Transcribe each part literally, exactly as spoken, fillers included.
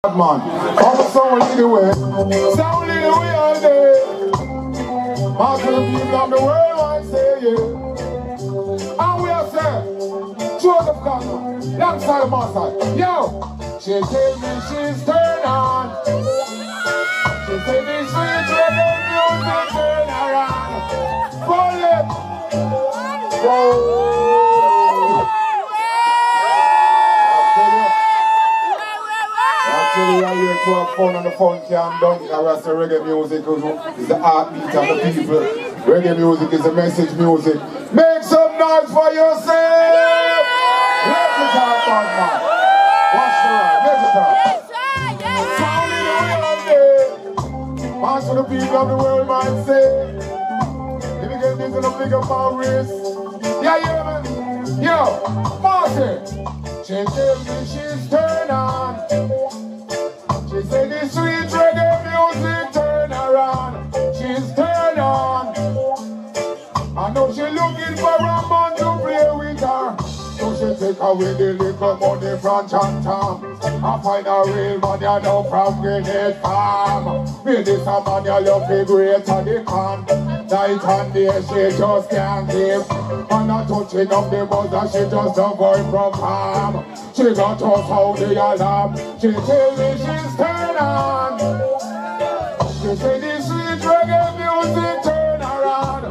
Man, all someone lead the way. Sound lead the way all day. Most of the people of the world want to say yeah. And we are saying, Joseph Connor, alongside the Marseille. Yo, she tell me she's turned on. She say this sweet reggae music turn around. Pull it. Whoa. I here to have fun on the fun can done. I say reggae music is the heartbeat of the people. Reggae music is the message music. Make some noise for yourself! Let's it out, bad man. Watch the ride, let's it out. Sound in the world day. Most of the people of the world might say, if you get this in a bigger power race. Yeah, yeah, man. Yo, Martin. She tell me she's turned on. She said the sweet reggae music turn around. She's turned on. I know she looking for a man to play with her. So she take away the little money from Chantam. I find a real man you know from Grenade Farm. With this a man you love the greater the can. Night and day she just can't give. And a touching of the buzzer she just a boy from farm. She got us out the alarm. She tell me she's turned on. She say this sweet reggae music turn around.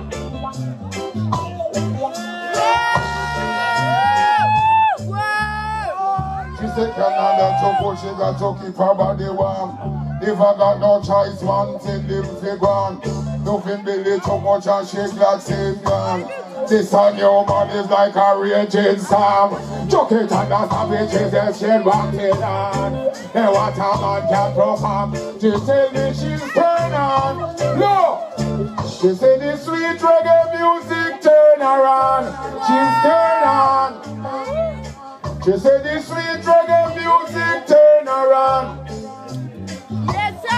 She said Canada to push, she got to keep her body warm. If I got no choice, one thing live for gone. Nothing believe too much and she glad same gone. This on your man is like a raging storm. Chuck it and the savages and she'll want it on. Then what a man can perform. She tell me she's turned on. Look! She say the sweet reggae music turn around. She's turned on. She say the sweet reggae music turn around. Yes, sir!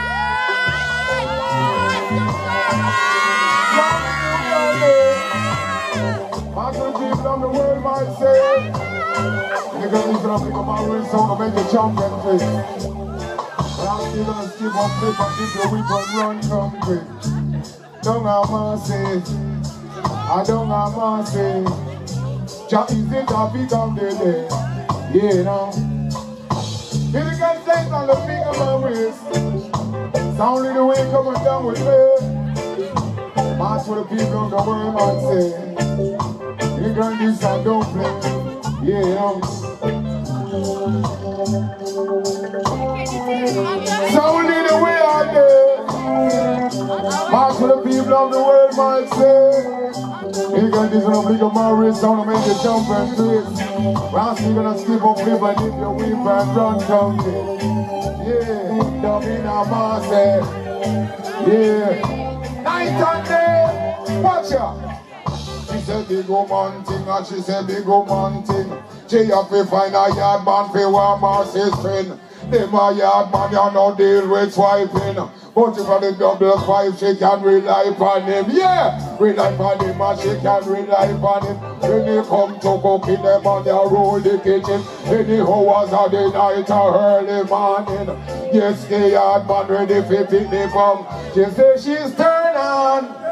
Most of the people of the world might say, you're going to pick up my real sound and make a champion face. But I'm still going to skip up flip and if your weapon run come quick. Don't have mercy, I don't have mercy. Just is it a big of the day, yeah, now. If you can say on the big of my wrist, sound the way coming down with me. That's what the people of the world might say. You can do some don't play, yeah. Sound in the way out there. That's what the people of the world might say. You can do some big of my wrist, sound to make you jump and twist. Once you're gonna skip up, flip and dip your whip and run down it. Yeah, down in our Marseille. Yeah, night and day, watch out. She said big woman thing and she said big woman thing. She have to find a yard man for one Marseille's friend. Them a yard man you no deal with swiping. But if I the double five she can rely upon him. Yeah, rely upon him and she can rely upon him. When they come to cooking them and they roll the kitchen. Any hours of the night or early morning. Yes, the yard man ready for pick the bum. She say she's turned on.